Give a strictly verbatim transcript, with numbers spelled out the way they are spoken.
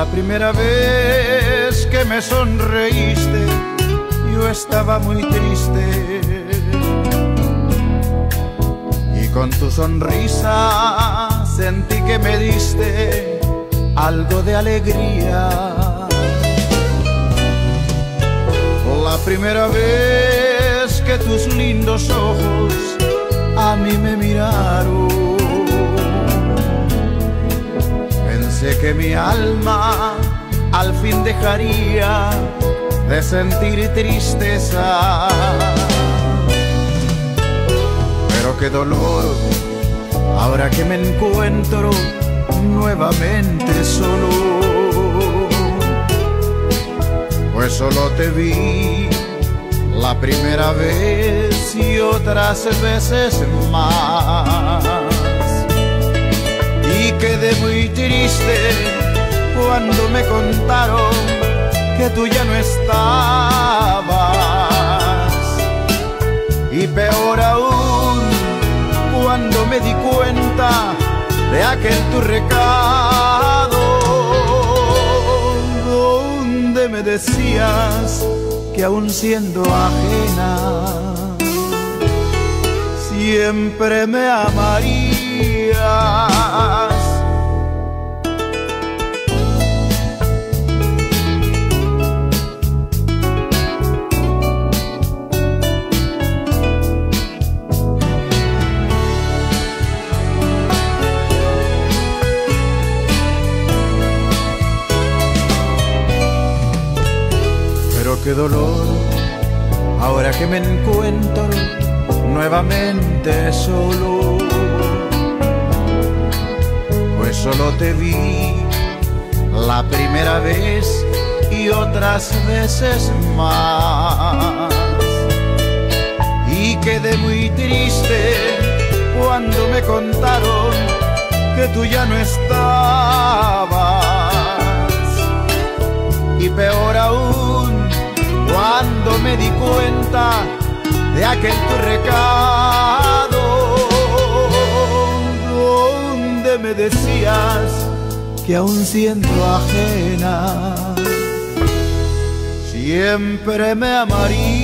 primera vez que me sonreíste, yo estaba muy triste. Y con tu sonrisa sentí que me diste algo de alegría. La primera vez que tus lindos ojos a mí me miraron, pensé que mi alma al fin dejaría de sentir tristeza. Pero qué dolor, ahora que me encuentro nuevamente solo, pues solo te vi la primera vez y otras veces más. Y quedé muy triste cuando me contaron que tú ya no estabas. Y peor aún, cuando me di cuenta de aquel tu recado, donde me decías que aún siendo ajena, siempre me amarías. Qué dolor, ahora que me encuentro nuevamente solo, pues solo te vi la primera vez y otras veces más. Y quedé muy triste cuando me contaron que tú ya no estabas. Y peor aún, cuando me di cuenta de aquel tu recado, donde me decías que aún siendo ajena, siempre me amarías.